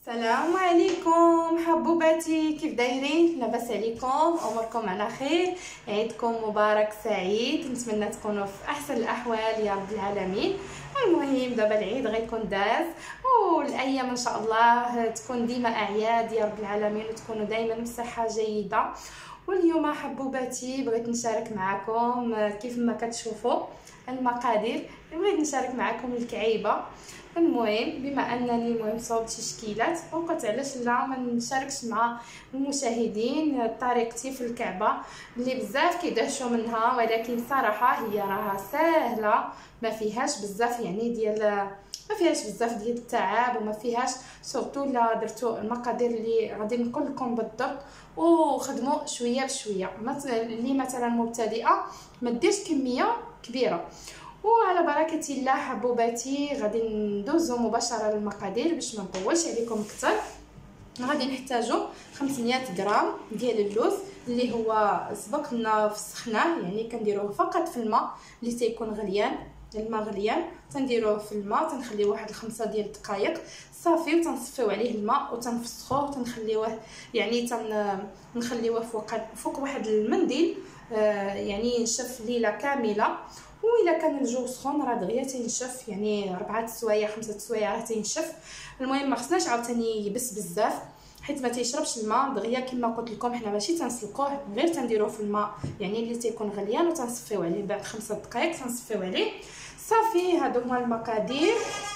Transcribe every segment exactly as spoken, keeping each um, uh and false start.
السلام عليكم حبوباتي، كيف دايرين؟ لاباس عليكم؟ اموركم على خير؟ عيدكم مبارك سعيد، نتمنى تكونوا في احسن الاحوال يا رب العالمين. المهم دابا العيد غيكون داز والايام ان شاء الله تكون ديما اعياد يا رب العالمين، وتكونوا دائما بصحه جيده. واليوم حبوباتي بغيت نشارك معكم كيف ما كتشوفوا المقادير، بغيت نشارك معكم الكعيبه. المهم بما انني المهم صوبت تشكيلات وقلت علاش لا ما نشاركش مع المشاهدين طريقتي في الكعبه اللي بزاف كيدهشوا منها، ولكن صراحه هي راها سهله، ما فيهاش بزاف يعني ديال ما فيهاش بزاف ديال التعب، وما فيهاش سورتو لا درتو المقادير اللي غادي نقول لكم بالضبط وخدموا شويه بشويه. اللي مثلا مبتدئه ما ديرش كميه كبيره. وعلى بركه الله حبوباتي غادي ندوزو مباشره للمقادير باش ما نطولش عليكم اكثر. غادي نحتاجو خمسمية غرام ديال اللوز اللي هو سبقنا في السخنه، يعني كنديروه فقط في الماء اللي تيكون غليان، الماء غليان تنديروه في الماء تنخليه واحد الخمسة ديال الدقائق صافي، وتنصفيو عليه الماء وتنفسخوه وتنخليوه يعني تنخليوه فوق فوق واحد المنديل آه يعني ينشف ليله كامله. وإلا كان الجو سخون راه دغيا تينشف، يعني ربعة سوايع خمسة سوايع راه تينشف. المهم ما خصناش عاوتاني يبس بزاف حيت ما تيشربش الماء دغيا. كما قلت لكم حنا ماشي تنسلقوه، غير تنديروه في الماء يعني اللي تيكون غليان وتنصفيو عليه بعد خمسة دقائق تنصفيو عليه صافي. هادو هما المقادير.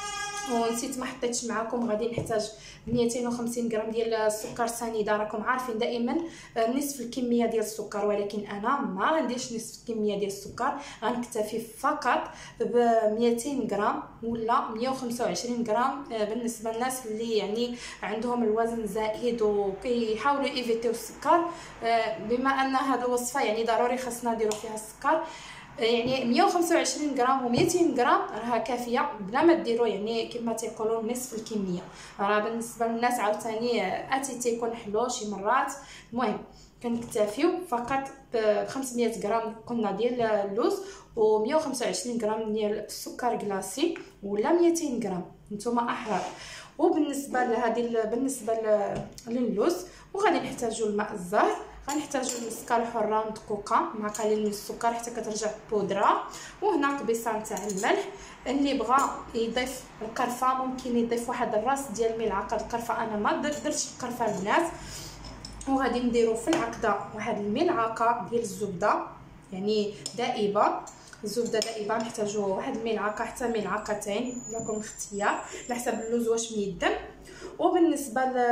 ونسيت ما حطيتش معكم، غادي نحتاج مئتين وخمسين غرام ديال السكر سنيده. راكم عارفين دائما نصف الكميه ديال السكر، ولكن انا ما غنديرش نصف الكميه ديال السكر، غنكتفي فقط ب مئتين غرام ولا مئة وخمسة وعشرين غرام بالنسبه للناس اللي يعني عندهم الوزن زائد وكيحاولوا ايفيتيو السكر. بما ان هذه الوصفه يعني ضروري خاصنا نديروا فيها السكر، يعني مئة وخمسة وعشرين غرام و مئتين غرام راها كافيه بلا ما ديروا يعني كما تيقولوا نصف الكميه. راه بالنسبه للناس عاوتاني اتي تيكون حلو شي مرات. المهم كنكتفيو فقط ب خمسمية غرام قلنا ديال اللوز و مئة وخمسة وعشرين غرام ديال السكر كلاصي ولا مئتين غرام نتوما احرار. وبالنسبه لهذه بالنسبه للوز وغادي نحتاجوا الماء الزهر، غنحتاجوا المسكه الحره مدقوقه مع قليل من السكر حتى كترجع بودره، وهنا قبيصه تاع الملح. اللي بغى يضيف القرفه ممكن يضيف واحد الراس ديال ملعقه القرفه، انا ما درتش القرفه البنات. وغادي نديروا في العقده واحد الملعقه ديال الزبده يعني دائبه، الزبده دائبه نحتاجوا واحد الملعقه حتى ملعقتين لكم اختيار على حسب اللوز واش ميدم. وبالنسبه ل...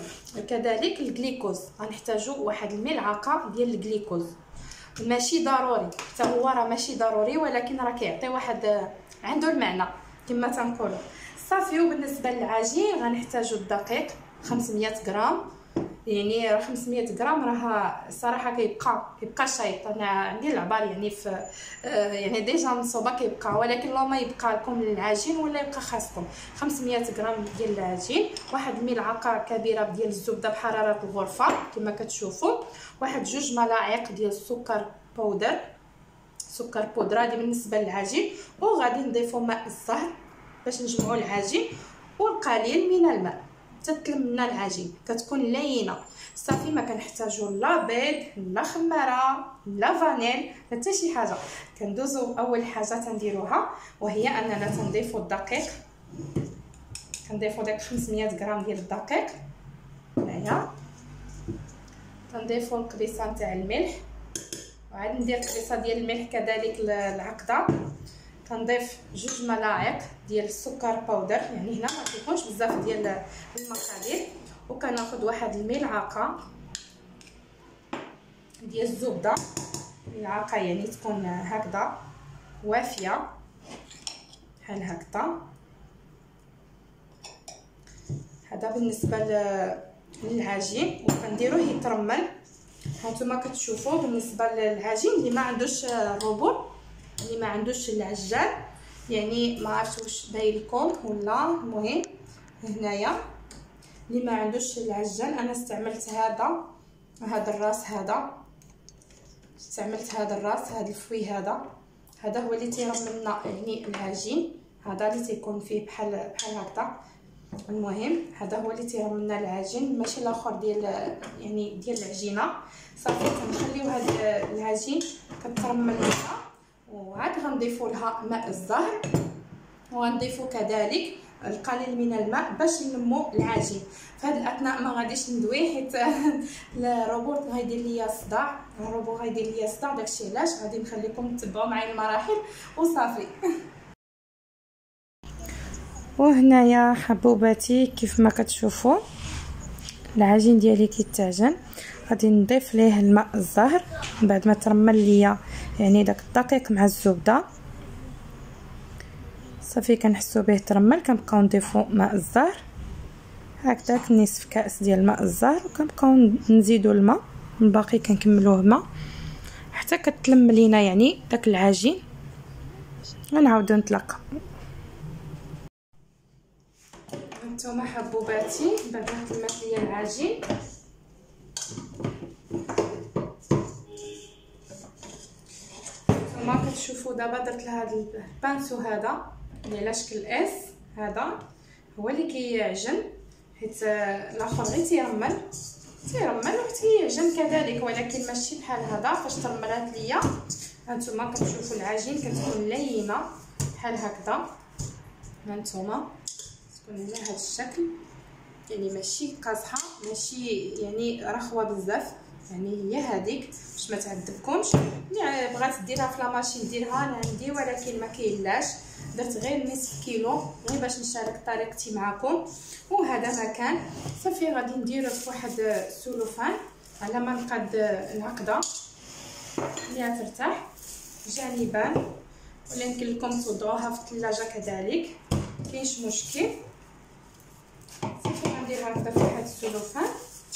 كذلك الجليكوز غنحتاجوا واحد الملعقه ديال الجليكوز، ماشي ضروري حتى هو راه ماشي ضروري، ولكن راه كيعطي واحد عنده المعنى كما تنقولوا صافي. وبالنسبه للعجين غنحتاجوا الدقيق خمسمية غرام، يعني راه خمسمية غرام راه صراحه كيبقى كيبقى شايط. انا عندي العبار يعني في آه يعني ديجا مصوبه كيبقى، ولكن لو ما يبقى لكم العجين ولا يبقى خاصكم خمسمية غرام ديال العجين، واحد الملعقه كبيره ديال الزبده بحراره الغرفه كما كتشوفوا، واحد جوج ملاعق ديال السكر بودر سكر بودره هذه بالنسبه للعجين. وغادي نضيفوا ماء الزهر باش نجمعوا العجين والقليل من الماء تتلم لنا العجين كتكون لينه صافي. ما كنحتاجوا لا بيض لا خماره لا فانيل حتى شي حاجه. كندوزو اول حاجه تنديروها وهي اننا تنضيفوا الدقيق، كنضيفوا داك خمسمية غرام ديال الدقيق هنايا، تنضيفوا القبيصه نتاع الملح، وعاد ندير قبيصه ديال الملح كذلك العقده، كنضيف جوج ملاعق ديال السكر بودر يعني هنا ما كيكونش بزاف ديال المقادير، وكناخذ واحد الملعقه ديال الزبده، ملعقه يعني تكون هكذا وافيه بحال هكذا. هذا بالنسبه للعجين وكنديروه يترمل. هانتوما كتشوفوا بالنسبه للعجين اللي ما عندوش الربور اللي ما عندوش العجان يعني ما عرفتش واش باين لكم ولا، المهم هنايا اللي ما عندوش العجان انا استعملت هذا هذا الراس، هذا استعملت هذا الراس، هذا الفوي هذا هذا هو اللي تيرمل لنا يعني العجين، هذا اللي تيكون فيه بحال بحال هكذا المهم هذا هو اللي تيرمل لنا العجين، ماشي الاخر ديال يعني ديال العجينه. صافي كنخليو هذا العجين كترمل لنا، وعاد غنضيفوا لها ماء الزهر، وغنضيفوا كذلك القليل من الماء باش ننمو العجين. في هذه الاثناء ما غاديش ندوي حيت الروبوت غيدير ليا صداع، الروبو غيدير ليا صداع، داكشي علاش غادي نخليكم تتبعوا معايا المراحل وصافي. وهنايا حبوباتي كيف ما كتشوفوا العجين ديالي كيتعجن، غادي نضيف ليه الماء الزهر بعد ما ترمل ليا يعني داك الدقيق مع الزبده. صافي كنحسوا به ترمل، كنبقاو نضيفوا ماء الزهر هكذاك نصف كاس ديال الماء الزهر، وكنبقاو نزيدوا الماء، الباقي كنكملوه ماء حتى كتلم لينا يعني داك العجين. غنعاودو نتلاقاو. هانتوما حبوباتي بعد ما تلمات ليا العجين كما كتشوفوا دابا درت لهاد البانسو هذا اللي على شكل اس، هذا هو اللي كيعجن حيت الاخر غير تيرمل تيرمل وتيعجن كذلك، ولكن ماشي بحال هذا فاش ترملات ليا. هانتوما كتشوفوا العجين كتكون لينه بحال هكذا، هانتوما تكون على هذا الشكل، يعني ماشي قاصحه ماشي يعني رخوه بزاف، يعني هي هذيك باش ما تعذبكمش. اللي بغات ديرها في لاماشين ديرها، انا عندي ولكن ما كاينلاش، درت غير نصف كيلو غير باش نشارك طريقتي معكم. وهذا مكان صافي غادي نديرو في واحد السلوفان على ما نقاد العقده اللي ترتاح جانبان، ولا يمكن لكم توضعوها في الثلاجه كذلك كاينش مشكل. صافي غندير هكذا في واحد السلوفان،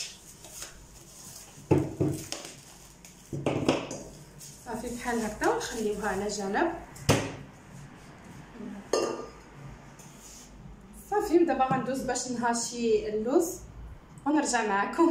صافي بحال هكذا ونخليوها على جنب. صافي دابا غندوز باش نهاشي اللوز ونرجع معكم.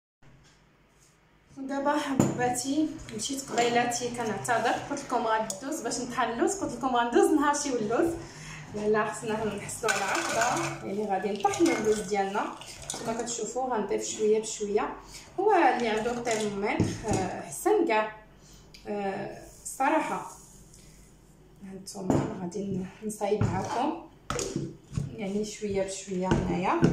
ودابا حبوباتي مشيت قبيلاتي كنعتذر، قلت لكم غندوز باش نطحن اللوز، قلت لكم غندوز نهاشيو اللوز. لا خصنا نحصلوا على عقده يعني غادي نطحنوا اللوز ديالنا. كما كتشوفوا غنضيف شويه بشويه. هو اللي عنده الترمومتر حسن كاع الصراحه. هانتوما غادي نصايب معكم يعني شويه بشويه هنايا.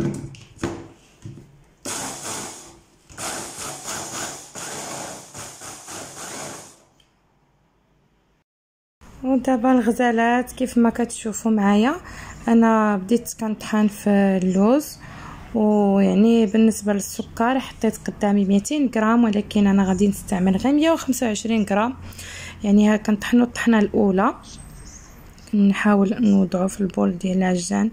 ودابا الغزالات كيف ما كتشوفوا معايا انا بديت كنطحن في اللوز، ويعني بالنسبه للسكر حطيت قدامي مئتين غرام، ولكن انا غادي نستعمل غير مئة وخمسة وعشرين غرام. يعني ها كنطحنوا الطحنه الاولى، نحاول نوضعو في البول ديال العجان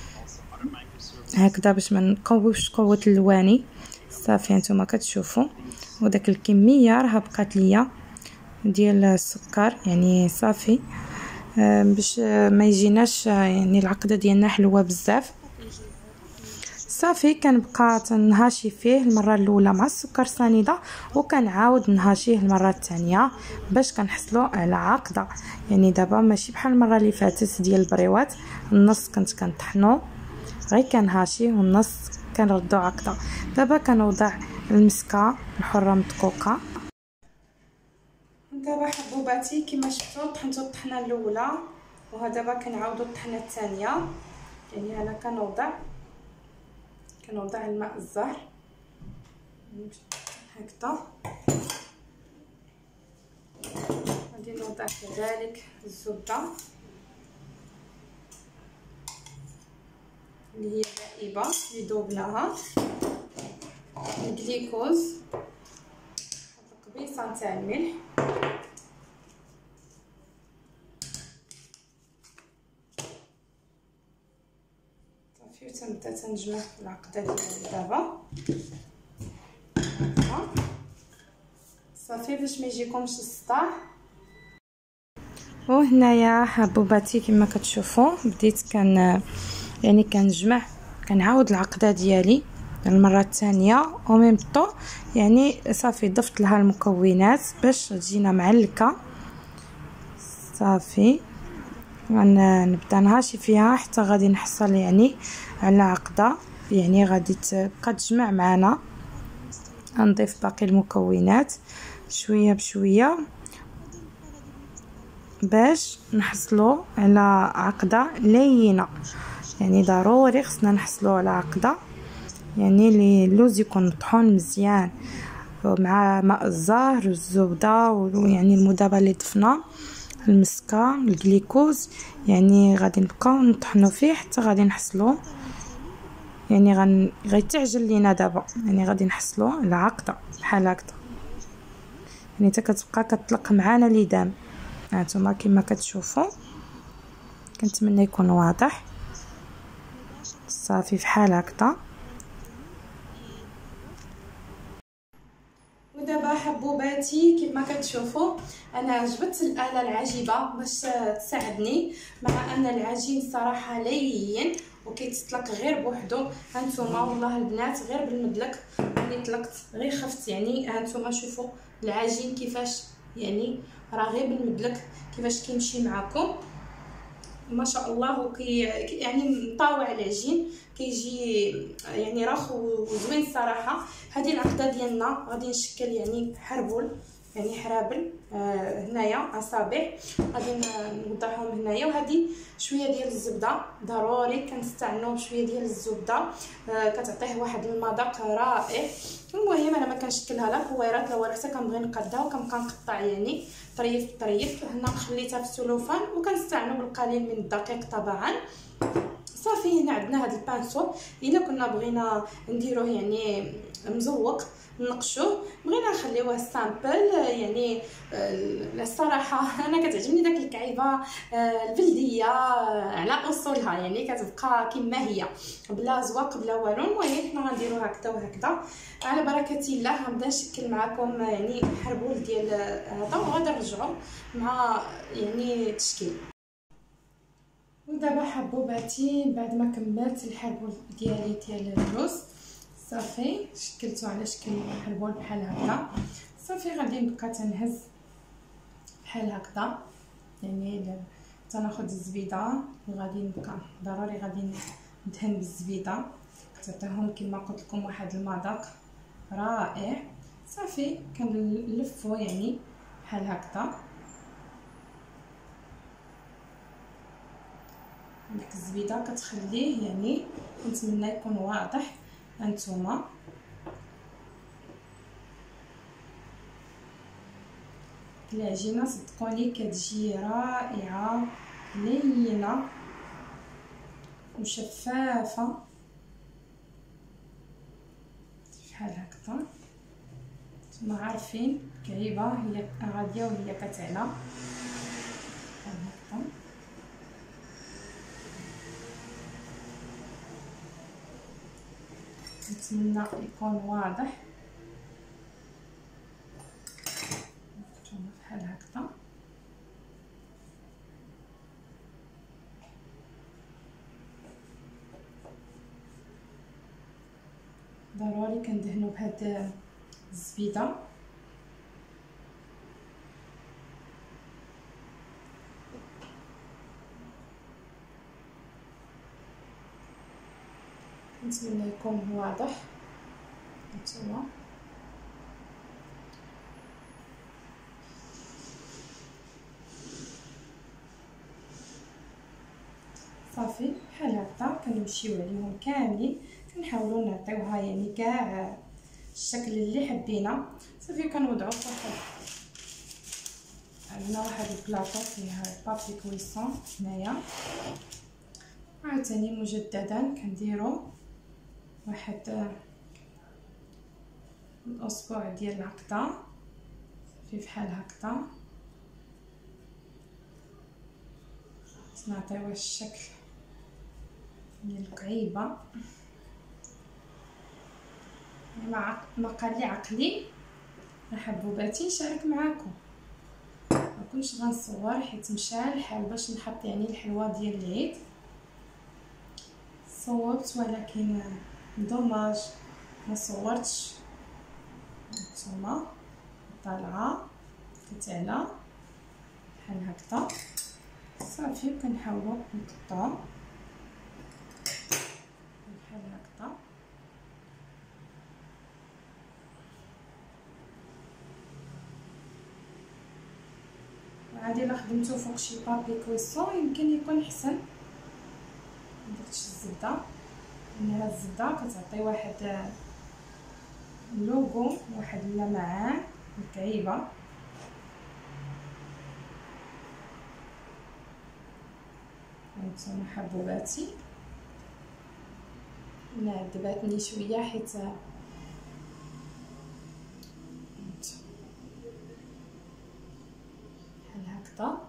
هكذا باش ما نقويوش قوه اللواني. صافي نتوما كتشوفوا وداك الكميه راه بقات ليا ديال السكر، يعني صافي باش ما يجيناش يعني العقده ديالنا حلوه بزاف. صافي كنبقى تنهاشي فيه المره الاولى مع السكر سنيده، وكنعاود نهاشيه المره الثانيه باش كنحصلوا على عقده. يعني دابا ماشي بحال المره اللي فاتت ديال البريوات، النص كنت كنطحنو غير كنهاشيه والنص كنردو عقده. دابا كنوضع المسكه الحره مدقوقه. دابا حبوباتي كما شفتوا طحنتو الطحنه الاولى، ودابا كنعاودوا الطحنه الثانيه. يعني انا كنوضع كنوضع الماء الزهر هكذا، غادي نوضع كذلك الزبده اللي هي دائبه اللي ذوبناها، الجليكوز، قبيصه تاع الملح، صافي وتنبدا تنجمع العقده ديالي دابا صافي باش ما يجيكمش الصداع. وهنايا حبوباتي كما كتشوفوا بديت كان يعني كنجمع كنعاود العقده ديالي المره الثانيه، وميم طو يعني صافي ضفت لها المكونات باش تجينا معلكه. صافي غنبدا نهاشي فيها حتى غادي نحصل يعني على عقده، يعني غادي كتجمع معنا. غنضيف باقي المكونات شويه بشويه باش نحصلوا على عقده لينه. يعني ضروري خصنا نحصلوا على عقده يعني لي اللوز يكون مطحون مزيان مع ماء الزهر والزبده ويعني المذابه اللي ضفنا المسكه الجليكوز. يعني غادي نبقاو نطحنوا فيه حتى غادي نحصلوا يعني غن غيتعجل لينا دابا. يعني غادي نحصلوا على عقده بحال هكذا، يعني حتى كتبقى كتطلق معانا ليدام. هانتوما كما كتشوفوا، كنتمنى يكون واضح. صافي بحال هكذا. ودابا حبوباتي كما كتشوفوا انا جبت الاله العجيبه باش تساعدني، مع ان العجين صراحه لين وكيتطلق غير بوحدو. هانتوما والله البنات غير بالمدلك راني طلقت غير خفت. يعني هانتوما شوفوا العجين كيفاش يعني راه غير بالمدلك كيفاش كيمشي معكم ما شاء الله. وكي يعني مطاوع العجين كيجي يعني راخ وزوين الصراحه. هذه العقده ديالنا غادي نشكل يعني حربول يعني حرابل آه هنايا اصابع غادي نوضعهم هنايا. وهذه شويه ديال الزبده، ضروري كنستعملوا بشويه ديال الزبده آه كتعطيه واحد المذاق رائع. المهم انا ما كنشكلها لا كويرات لا والو، حتى كنبغي نقادها وكنبقى نقطع يعني طريف طريف. هنا خليتها في السلوفان وكنستعملوا بالقليل من الدقيق طبعا. صافي هنا عندنا هذا البانسو. الا كنا بغينا نديروه يعني مزوق نقشوه، بغينا نخليوه سامبل يعني الصراحه انا كتعجبني داك الكعيبه البلديه على اصولها، يعني كتبقى كما هي بلا زواق بلا والو. المهم حنا غنديرو هكذا وهكذا على بركه الله. غنبدا نشكل معكم يعني حربول ديال هذا وغادي نرجعوا مع يعني التشكيل. ودابا حبوباتي بعد ما كملت الحربول ديالي ديال اللوز صافي شكلته على شكل حربول بحال هكا. صافي غادي نبقى تنهز بحال هكذا يعني تناخذ الزبيده وغادي نبقى ضروري غادي ندهن بالزبيده تعطيهم كما قلت لكم واحد المذاق رائع. صافي كنلفو يعني بحال هكذا. ديك الزبيده كتخليه يعني كنتمنى يكون واضح. هانتوما العجينه صدقوني كتجي رائعه لينه وشفافه بحال هكذا. نتوما عارفين كعيبه هي غاديه وهي كتعلى بحال هكذا. نتمنى يكون واضح. بحال هكذا ضروري كندهنوا بهاد الزبيده. نتمنى يكون واضح. هانتوما صافي بحال هكذا كنمشيو عليهم كاملين كنحاولوا نعطيوها يعني كاع الشكل اللي حبينا. صافي كنوضعوا في واحد عندنا واحد البلاطو فيه بابي كويسون هنايا. عاوتاني مجددا كنديروا واحد الاصبع ديال العقده في بحال هكذا نعطيوها الشكل ديال الكعيبه. ما ما قال لي عقلي حبوباتي نشارك معاكم، ما كنتش غنصور حيت مشى الحال باش نحط يعني الحلوه ديال العيد. صورت ولكن دوماج ما صورتش. هانتوما طالعه كتعلى بحال هكذا. صافي كنحاولوا نقطعوا هادي الا خدمتو فوق شي بابي كويسون يمكن يكون احسن. درتش الزبده لان هاد الزبده كتعطي واحد اللوغو، واحد اللمعان الكعيبه. هانتوما حبوباتي نعذباتني شويه حيت بحال هكذا.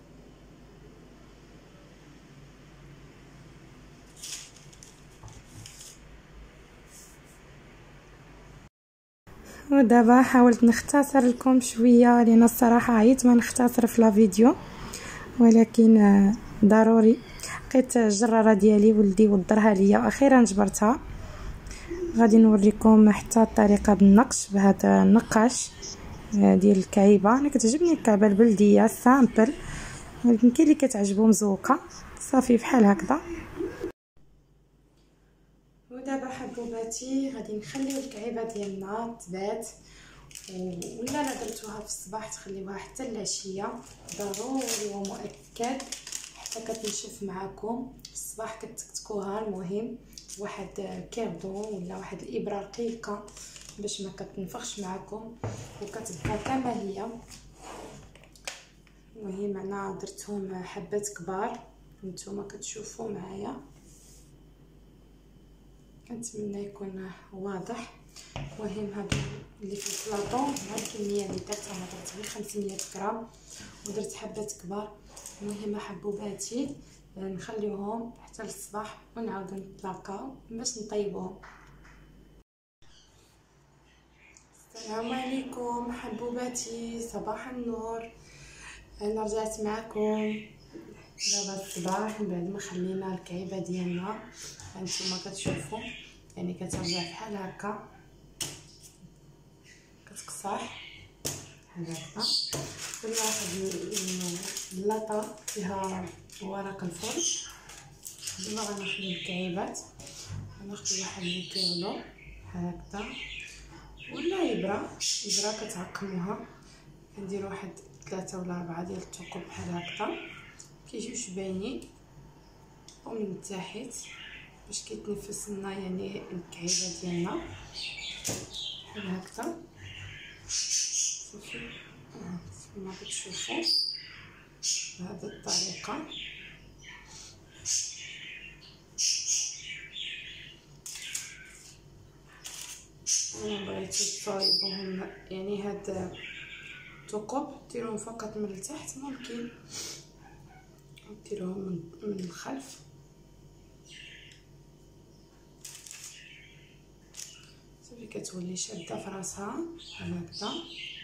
ودابا حاولت نختصر لكم شويه لان الصراحه عييت ما نختصر في لا فيديو، ولكن ضروري لقيت الجراره ديالي ولدي وضرها ليا واخيرا جبرتها. غادي نوريكم حتى الطريقه بالنقش بهذا النقاش ديال الكعيبه. انا كتعجبني الكعبه البلديه سامبل، ولكن كاين اللي كتعجبو مزوقه صافي بحال هكذا. ودابا حبوباتي غادي نخليو الكعيبه ديالنا تبات، ولا الا درتوها في الصباح تخليوها حتى العشيه ضروري ومؤكد حتى كتنشف معكم. في الصباح كتكتكوها المهم واحد كيردون ولا واحد الابره رقيقه باش ما كتنفخش معكم وكتبقى كما هي. المهم انا درتهم حبات كبار نتوما كتشوفوا معايا، كنتمنى يكون واضح. المهم هادو اللي في البلاطو مع الكميه اللي درت، انا درت غير خمسمية غرام ودرت حبات كبار. المهم حبوباتي نخليوهم حتى للصباح ونعاودو نتلاقاو باش نطيبوهم. السلام عليكم حبوباتي، صباح النور. انا رجعت معكم دابا الصباح بعد ما خلينا الكعيبه ديالنا. هانتوما كتشوفوا يعني كترجع بحال هكا كتقصح بحال هكا. درنا واحد اللاطه فيها ورق الفرن. دابا غناخدو الكعيبات، غناخدو واحد الكيلو بحال هكذا ولا ابره ابره كتعقموها. كنديروا واحد ثلاثة ولا أربعة ديال الثقوب بحال هكذا كيجيوش باينين ومن تحت باش كيتنفس لنا يعني الكعيبه ديالنا بحال هكذا. صافي كما كتشوفوا بهذه الطريقه. انا بغيتو تصايبوهم يعني هاد الثقوب ديروهم فقط من التحت، ممكن ديروهم من, من الخلف. صافي كتولي شاده في راسها بحال هكذا.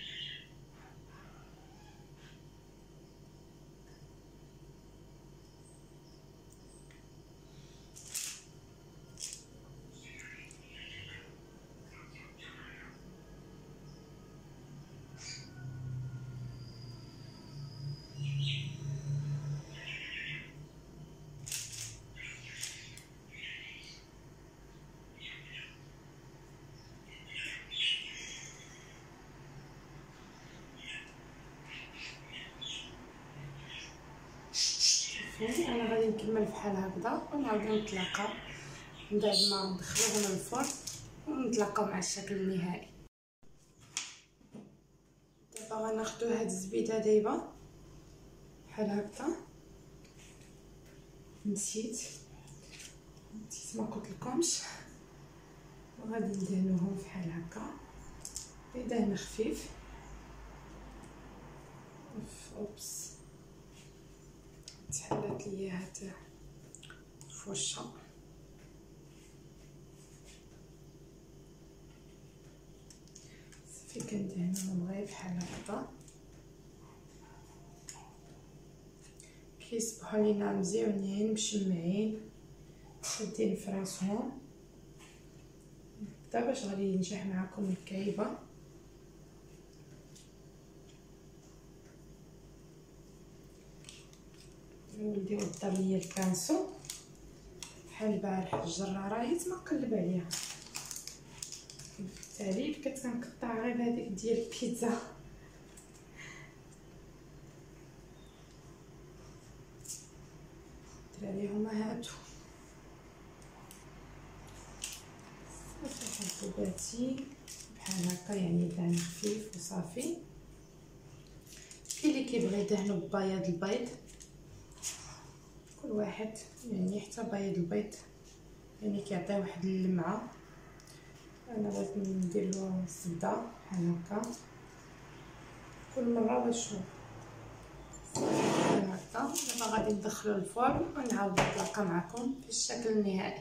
انا غادي نكمل بحال هكذا ونعاودو نتلاقاو من بعد ما ندخلوهم للفرن ونتلاقاو مع الشكل النهائي. دابا غناخدو هاد الزبيده دايبه بحال هكذا. نسيت نسيت ما قلت لكمش، وغادي ندهنوهم بحال هكا بدهن خفيف. اوبس تحلات ليا هاد الفرشه. صافي كندهنوهم غير بحال هكا كيصبحوا لينا مزيونين مشمعين شادين في راسهم. دابا باش غادي ينجح معكم الكعيبه. ولدي وضر ليا الكانسو بحال البارح الجراره حيت ما نقلب عليها، بالتالي كنت كنقطع غير هذيك ديال البيتزا. هادي هما هادو صافي حبوباتي بحال هكا، يعني دهن خفيف وصافي. كاين اللي كيبغي يدهنو ببياض البيض، كل واحد يعني حتى بياض البيض يعني كيعطي واحد اللمعه. انا بغيت ندير له الزبده بحال هكا كل مره باش بحال هكا. دابا غادي ندخلو الفرن ونعاود نتلاقى معكم في الشكل النهائي.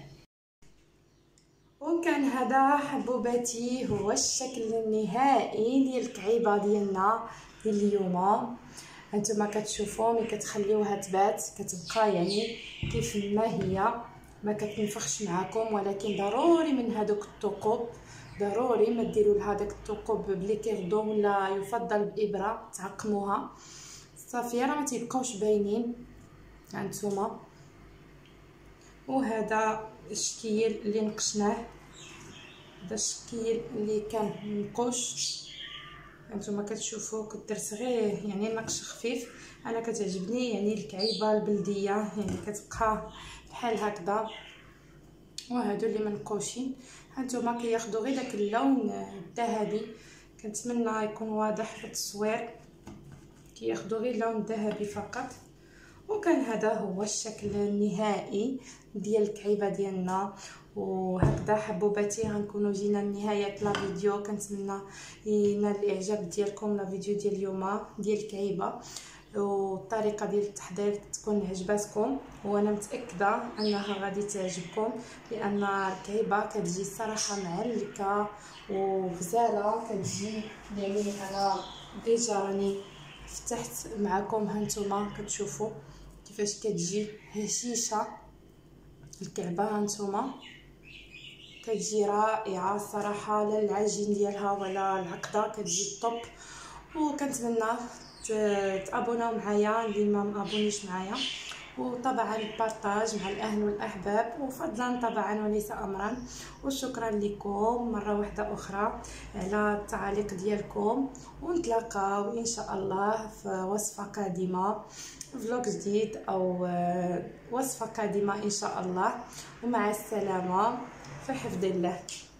وكان هذا حبوباتي هو الشكل النهائي ديال الكعيبه ديالنا ديال اليوم. هانتوما كتشوفوا ملي كتخليوها تبات كتبقى يعني كيف ما هي، ما كتنفخش معكم. ولكن ضروري من هذوك الثقوب، ضروري ما ديروا لها داك الثقوب بلي كيغدو، ولا يفضل بابره تعقموها صافي راه ما تيبقاوش باينين هانتوما. وهذا الشكيل اللي نقشناه، هذا الشكيل اللي كان منقوش هانتوما كتشوفوا كدرت غير يعني نقش خفيف. انا كتعجبني يعني الكعيبه البلديه يعني كتبقى بحال هكذا. وهادو اللي منقوشين هانتوما كياخذوا غير داك اللون الذهبي، كنتمنى يكون واضح في التصوير، كياخذوا غير اللون الذهبي فقط. وكان هذا هو الشكل النهائي ديال الكعيبه ديالنا. وهكذا حبوباتي غنكونوا جينا لنهايه لا فيديو. كنتمنى ينال الاعجاب ديالكم لا فيديو ديال اليوم ديال الكعيبه، والطريقه ديال التحضير تكون عجباتكم، وانا متاكده انها غادي تعجبكم، لان الكعيبه كتجي صراحه معلكه وغزاله كتجي. يعني انا ديجا راني فتحت معكم هانتوما كتشوفوا كيفاش كتجي هشيشه الكعبه. هانتوما كتجي رائعه صراحه، لا العجين ديالها ولا العقده كتجي الطوب. وكنتمنى تابوناو معايا اللي ما مابونيش معايا، وطبعا البارطاج مع الاهل والاحباب، وفضلا طبعا وليس امرا. وشكرا لكم مره واحده اخرى على التعاليق ديالكم، ونتلاقاو ان شاء الله في وصفه قادمه، فلوق جديد او وصفه قادمه ان شاء الله. ومع السلامه في حفظ الله.